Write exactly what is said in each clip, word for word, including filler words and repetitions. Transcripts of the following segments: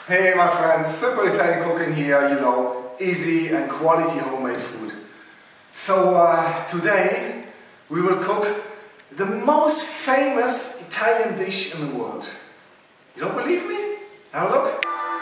Hey my friends, simple Italian cooking here, you know, easy and quality homemade food. So uh, today we will cook the most famous Italian dish in the world. You don't believe me? Have a look.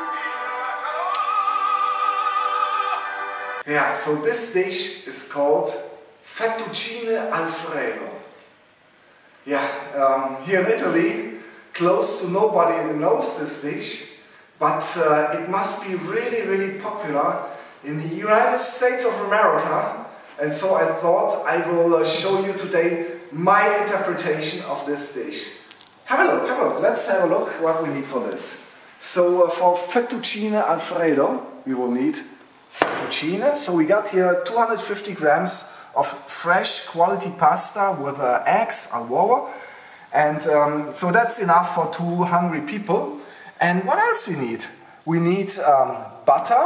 Yeah, so this dish is called Fettuccine Alfredo. Yeah, um, here in Italy, close to nobody knows this dish, but uh, it must be really, really popular in the United States of America. And so I thought I will uh, show you today my interpretation of this dish. Have a look, have a look. Let's have a look what we need for this. So uh, for Fettuccine Alfredo, we will need fettuccine. So we got here two hundred fifty grams of fresh quality pasta with uh, eggs, al uovo. And um, so that's enough for two hungry people. And what else we need? We need um, butter.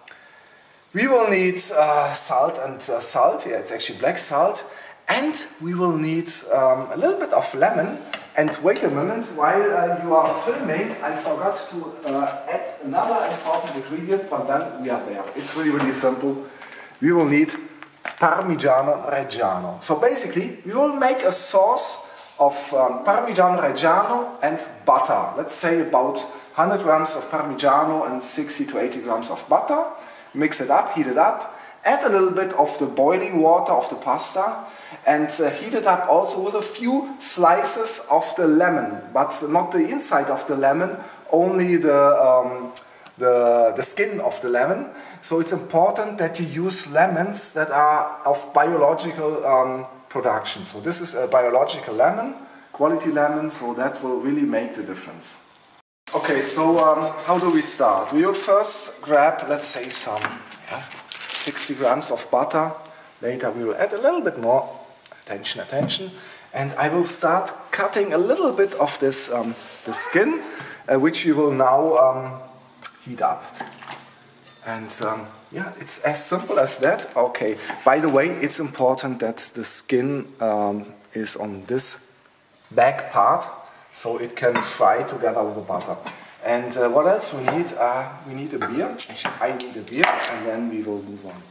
We will need uh, salt and uh, salt. Yeah, it's actually black salt. And we will need um, a little bit of lemon. And wait a minute, while uh, you are filming, I forgot to uh, add another important ingredient, but then we are there. It's really, really simple. We will need Parmigiano Reggiano. So basically, we will make a sauce of um, Parmigiano Reggiano and butter. Let's say about one hundred grams of Parmigiano and sixty to eighty grams of butter. Mix it up, heat it up. Add a little bit of the boiling water of the pasta and uh, heat it up also with a few slices of the lemon, but not the inside of the lemon, only the, um, the, the skin of the lemon. So it's important that you use lemons that are of biological um, production. So this is a biological lemon, quality lemon, so that will really make the difference. Okay, so um, how do we start? We will first grab, let's say, some yeah, sixty grams of butter. Later we will add a little bit more. Attention, attention. And I will start cutting a little bit of this um, the skin, uh, which we will now um, heat up. And um, yeah, it's as simple as that. Okay, by the way, it's important that the skin um, is on this back part, so it can fry together with the butter. And uh, what else we need? Uh, we need a beer. Actually, I need a beer, and then we will move on.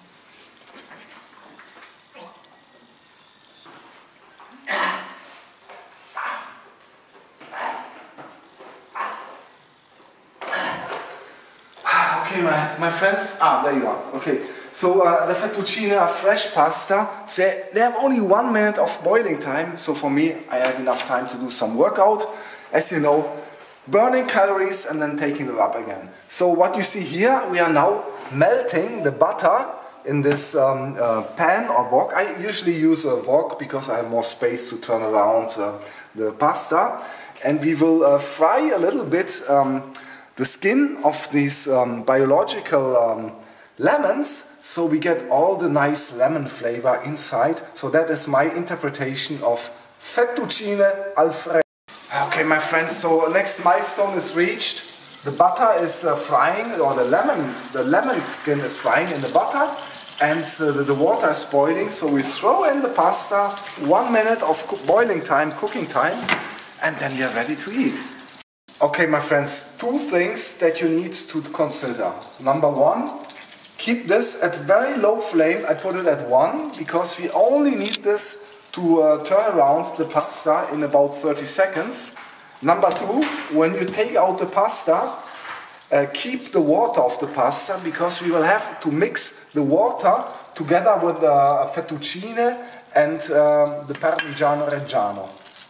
Okay, my, my friends, ah, there you are. Okay, so uh, the fettuccine are fresh pasta. So they have only one minute of boiling time. So for me, I have enough time to do some workout. As you know, burning calories and then taking them up again. So what you see here, we are now melting the butter in this um, uh, pan or wok. I usually use a wok because I have more space to turn around uh, the pasta. And we will uh, fry a little bit um, the skin of these um, biological um, lemons, so we get all the nice lemon flavor inside. So that is my interpretation of Fettuccine Alfredo. Okay, my friends, so next milestone is reached. The butter is uh, frying, or the lemon, the lemon skin is frying in the butter, and uh, the, the water is boiling. So we throw in the pasta, one minute of boiling time, cooking time, and then we are ready to eat. Okay, my friends, two things that you need to consider. Number one, keep this at very low flame. I put it at one because we only need this to uh, turn around the pasta in about thirty seconds. Number two, when you take out the pasta, uh, keep the water of the pasta because we will have to mix the water together with the fettuccine and uh, the Parmigiano Reggiano.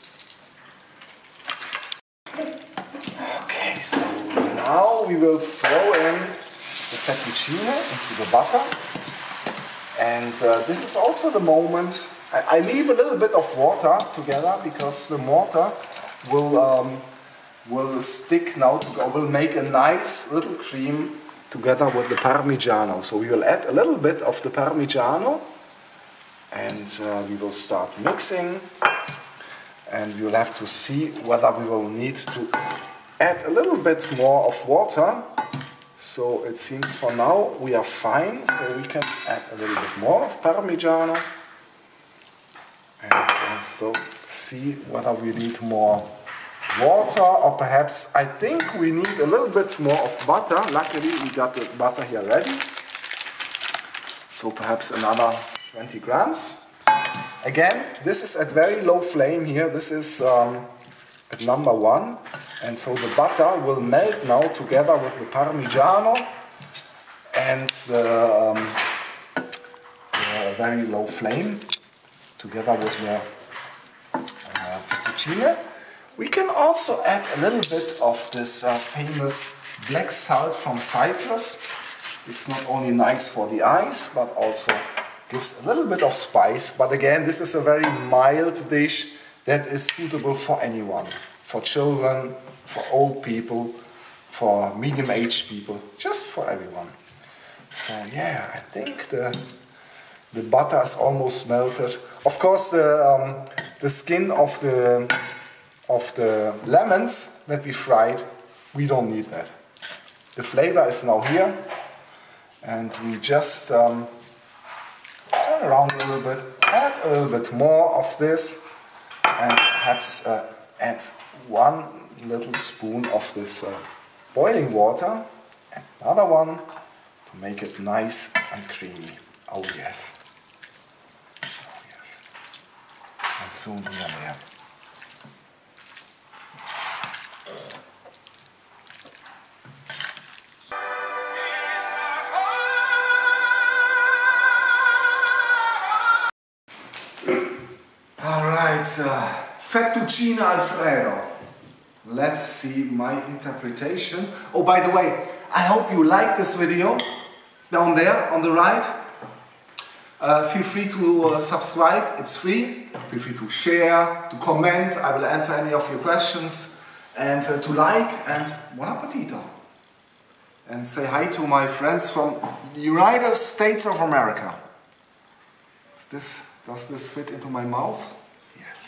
So now we will throw in the fettuccine into the butter, and uh, this is also the moment I, I leave a little bit of water together because the water will um, will stick now to will make a nice little cream together with the Parmigiano. So we will add a little bit of the Parmigiano, and uh, we will start mixing, and we will have to see whether we will need to add a little bit more of water. So it seems for now we are fine, so we can add a little bit more of Parmigiano and also see whether we need more water, or perhaps I think we need a little bit more of butter. Luckily we got the butter here ready. So perhaps another twenty grams. Again, this is at very low flame here. This is um, at number one. And so the butter will melt now together with the Parmigiano and the, um, the very low flame together with the uh, fettuccine. We can also add a little bit of this uh, famous black salt from Cyprus. It's not only nice for the eyes, but also gives a little bit of spice. But again, this is a very mild dish that is suitable for anyone. For children, for old people, for medium-aged people, just for everyone. So yeah, I think the, the butter is almost melted. Of course, the, um, the skin of the of the lemons that we fried, we don't need that. The flavor is now here, and we just um, turn around a little bit, add a little bit more of this, and perhaps uh, add one little spoon of this uh, boiling water, and another one to make it nice and creamy. Oh yes, oh yes, and soon we are there. Alright, uh, fettuccine Alfredo. Let's see my interpretation. Oh, by the way, I hope you like this video down there on the right. Uh, feel free to uh, subscribe, it's free. Feel free to share, to comment, I will answer any of your questions. And uh, to like, and buon appetito. And say hi to my friends from the United States of America. Is this, does this fit into my mouth? Yes.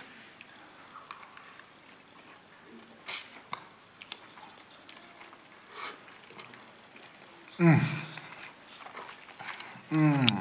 Mmm. Mmm.